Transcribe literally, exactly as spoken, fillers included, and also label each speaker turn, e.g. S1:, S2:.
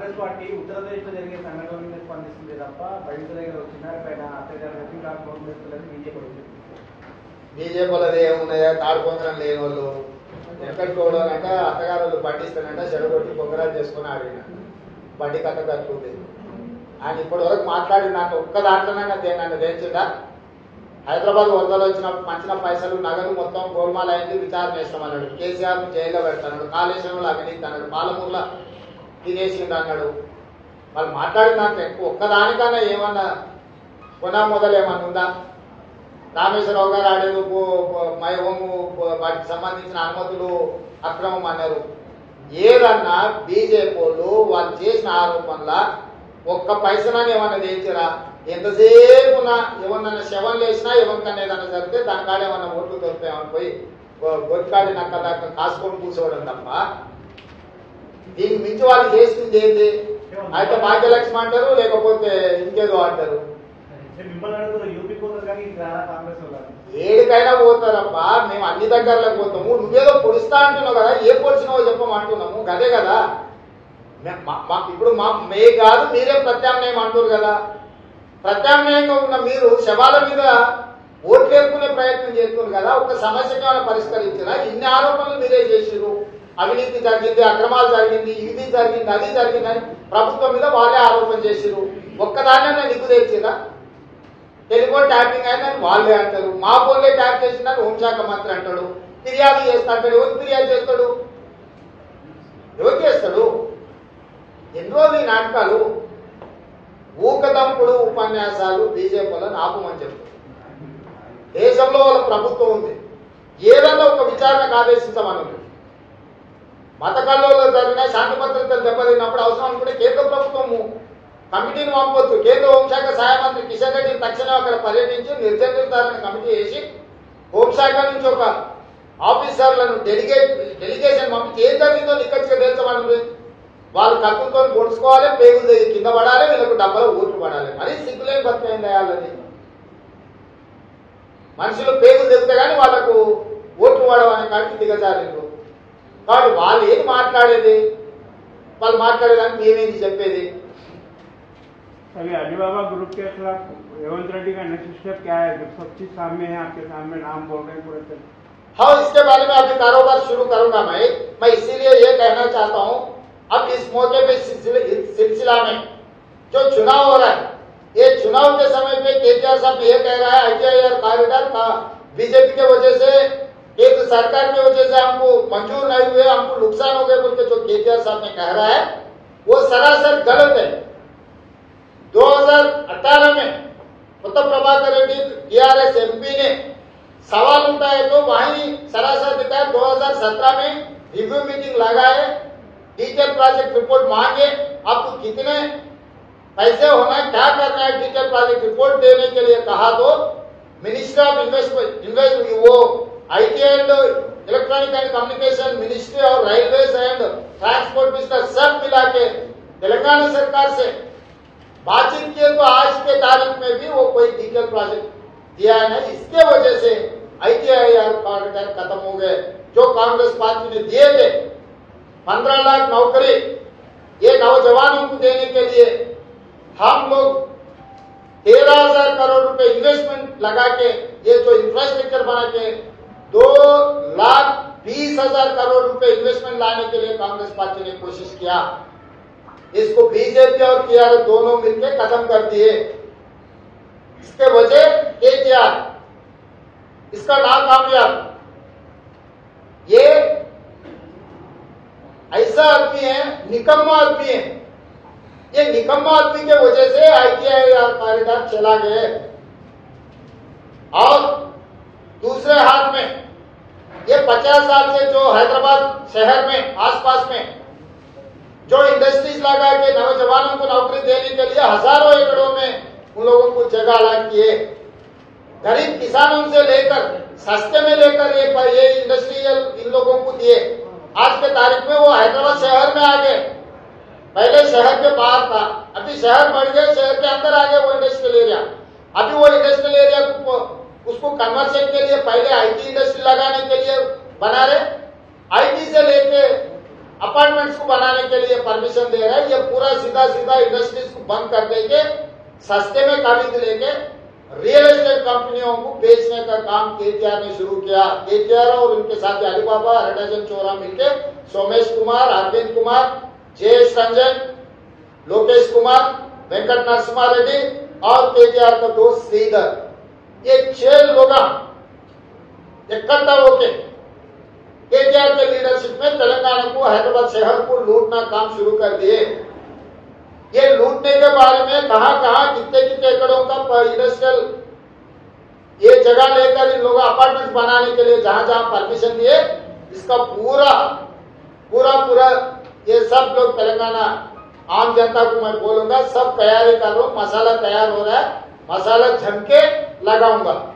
S1: Congress party Uttar Pradesh లో జరిగే సంఘటనల మీద స్పందిస్తుంది తప్ప బయట దగ్గర చిన్నారిపైన అత్యాచారం బీజేపీ
S2: బీజేపీలది ఏమున్నాయా తాడుకొందరం లేని వాళ్ళు ఎక్కడికోవడం అంటే అత్తగారు పట్టిస్తానంటే చెడగొట్టి పొంగరాలు చేసుకుని ఆడిన బండి కథ కట్టుకుంది ఆయన ఇప్పటి వరకు మాట్లాడి నాకు ఒక్క దాంట్లోనైనా నన్ను తెచ్చిందా హైదరాబాద్ వరదలు వచ్చినప్పుడు మంచిన పైసలు నగదు మొత్తం గోల్మాల్ అయింది విచారణ చేస్తామన్నాడు కేసీఆర్ ను జైల్లో పెడతాడు కాళేశ్వరంలో అవినీతి అన్నాడు పాలమూరులో తినేసిండు అన్నాడు వాళ్ళు మాట్లాడిన దాంట్లో ఎక్కువ ఒక్కదానికన్నా ఏమన్నా కొనా మొదలు ఏమన్నా ఉందా రామేశ్వరరావు గారు ఆడేది మై హోము వాటికి సంబంధించిన అనుమతులు అక్రమం అన్నారు ఏదన్నా బీజేపీ వాళ్ళు వాళ్ళు చేసిన ఆరోపణల ఒక్క పైసనాన్ని ఏమన్నా తెచ్చిరా ఎంతసేపు ఎవరినన్నా శవం లేచినా ఎవరికన్నా ఏదన్నా జరిగితే దాని కాడ ఏమన్నా ఓట్లు దొరుకుతాయని పోయి గొడ్కాడి నక్క దాకా కాసుకొని కూర్చోవడం తప్ప దీనికి మించి వాళ్ళు చేస్తుంది ఏంటి అయితే భాగ్యలక్ష్మి అంటారు లేకపోతే ఇంకేదో అంటారు ఏడికైనా పోతారబ్బా మేము అన్ని దగ్గరలో పోతాము నువ్వేదో పొడుస్తా అంటున్నావు కదా ఏ పొడిచినావో చెప్పమంటున్నాము గదే కదా ఇప్పుడు మా మే కాదు మీరే ప్రత్యామ్నాయం అంటారు కదా ప్రత్యామ్నాయంగా ఉన్న మీరు శవాల మీద ఓట్లు వేసుకునే ప్రయత్నం చేస్తున్నారు కదా ఒక సమస్యగా పరిష్కరించారా ఇన్ని ఆరోపణలు మీరే చేసిరు అవినీతి జరిగింది అక్రమాలు జరిగింది ఇది జరిగింది అది జరిగిందని ప్రభుత్వం మీద వాళ్ళే ఆరోపణ చేసిరు ఒక్కదాన్ని నిగ్గు తెచ్చిరా టెలిఫోన్ ట్యాపింగ్ అయిందని వాళ్ళే అంటారు మా ఫోన్లే ట్యాప్ చేసిందని హోంశాఖ మంత్రి అంటాడు ఫిర్యాదు చేస్తా అంటాడు ఎవరికి ఫిర్యాదు చేస్తాడు ఎవరికి చేస్తాడు ఎన్ని రోజులు ఈ నాటకాలు ఊకదంపుడు ఉపన్యాసాలు బీజేపీలను ఆపమని చెప్తారు దేశంలో వాళ్ళ ప్రభుత్వం ఉంది ఏదన్నా ఒక విచారణకు ఆదేశించమని మత కల్లోలో జరిగిన శాంతి భద్రతలు దెబ్బతిన్నప్పుడు అవసరం అనుకుంటే కేంద్ర ప్రభుత్వము కమిటీని పంపొచ్చు కేంద్ర హోంశాఖ సహాయ మంత్రి కిషన్ రెడ్డిని తక్షణం అక్కడ పర్యటించి నిర్దేశించాలని కమిటీ వేసి హోంశాఖ నుంచి ఒక ఆఫీసర్లను డెలిగేట్ డెలిగేషన్ పంపించి ఏం జరిగిందో నిక్కచ్చిగా తెలుసమని వాళ్ళు కత్తులతో పొడుచుకోవాలి పేగులు కింద పడాలి వీళ్ళకు డబ్బులు ఓట్లు పడాలి మరీ సిగ్గులేని బతికేం చేయాలని మనుషులు పేగులు తెలిస్తే కానీ వాళ్ళకు ఓట్లు పడవనే కాడికి దిగజారు కాబట్టి వాళ్ళు ఏది మాట్లాడేది వాళ్ళు మాట్లాడేదానికి మేమేంది చెప్పేది
S3: अभी अलीबाबा ग्रुप के खिलाफ रेवंत रेड्डी का नेक्स्ट स्टेप क्या है जब सब चीज सामने है आपके सामने नाम बोल रहे हैं पूरे
S2: हाँ इसके बारे में अभी कारोबार शुरू करूंगा मैं मैं इसीलिए ये कहना चाहता हूँ अब इस मौके पे सिलसिला में जो चुनाव हो रहा है ये चुनाव के समय पे केसीआर साहब ये कह रहा है आईटीआईआर कॉरिडोर का बीजेपी के वजह से एक सरकार की वजह से हमको मंजूर नहीं हुए हमको नुकसान हो गए बोल के जो केसीआर साहब ने कह रहा है वो सरासर गलत है दो हज़ार अठारह में उत्तर प्रभाकर रेड्डी टीआरएस एमपी ने सवाल उठाए तो वहीं सरासर दिखाया दो हज़ार सत्रह में रिव्यू मीटिंग लगाए डिटेल प्रोजेक्ट रिपोर्ट मांगे आपको कितने पैसे होना है क्या करना है डिटेल प्रोजेक्ट रिपोर्ट देने के लिए कहा तो मिनिस्ट्री ऑफ इन्वेस्टमेंट इन्वेस्ट वो IT and electronic and communication ministry और रेलवेज एंड ट्रांसपोर्ट मिनिस्टर सब मिला के तेलंगाना सरकार से बातचीत किए तो आज के तारीख में भी वो कोई डिटेल प्रोजेक्ट दिया है नहीं इसके वजह से आईटीआईआर कॉरिडोर खत्म हो गए जो कांग्रेस पार्टी ने दिए थे पंद्रह लाख नौकरी ये नौजवानों को देने के लिए हम लोग तेरह हजार करोड़ रुपए इन्वेस्टमेंट लगा के ये जो इंफ्रास्ट्रक्चर बना के दो लाख बीस हजार करोड़ रुपए इन्वेस्टमेंट लाने के लिए कांग्रेस पार्टी ने कोशिश किया इसको बीजेपी और टीआरएस दोनों मिलकर खत्म कर दिए इसके वजह केसीआर इसका नाकामयाब ये ऐसा आदमी है निकम्मा आदमी है ये निकम्मा आदमी के वजह से आईटीआईआर कॉरिडोर चला गए और दूसरे हाथ में ये पचास साल से जो हैदराबाद शहर में आसपास में जो इंडस्ट्रीज लगा के नौजवानों को नौकरी देने के लिए हजारों एकड़ों में उन लोगों को जगह अलग किए गरीब किसानों से लेकर सस्ते में लेकर ये ये इंडस्ट्रियल इन लोगों को दिए आज के तारीख में वो हैदराबाद शहर में आ गए पहले शहर के बाहर था अभी शहर बढ़ गए शहर के अंदर आ गए वो इंडस्ट्रियल एरिया अभी वो इंडस्ट्रियल एरिया को उसको कन्वर्शन के लिए पहले आईटी इंडस्ट्री लगाने के लिए बना रहे आईटी से लेके अपार्टमेंट्स को बनाने के लिए परमिशन दे रहा है। ये पूरा सीधा सीधा इंडस्ट्रीज को बंद कर देके सस्ते में खरीद लेके रियल एस्टेट कंपनियों को बेचने का काम केटीआर ने शुरू किया। केटीआर और उनके साथ अलीबाबा, हरडजन चोरा मिलके सोमेश कुमार, अरविंद कुमार, जयेश रंजन, लोकेश कुमार, वेंकट नरसिम्हा रेड्डी और केटीआर का दोस्त श्रीधर, ये छह लोग इकट्ठा होके केटीआर के लीडरशिप में तेलंगाना को, हैदराबाद शहर को लूटना काम शुरू कर दिए। ये लूटने के बारे में कहां कहां कितने कितने एकड़ों का इंडस्ट्रियल ये जगह लेकर इन लोगों अपार्टमेंट बनाने के लिए जहां जहां परमिशन दिए, इसका पूरा पूरा पूरा ये सब लोग तेलंगाना आम जनता को मैं बोलूंगा, सब तैयारी कर रहा हूं। मसाला तैयार हो रहा है, मसाला जम के लगाऊंगा।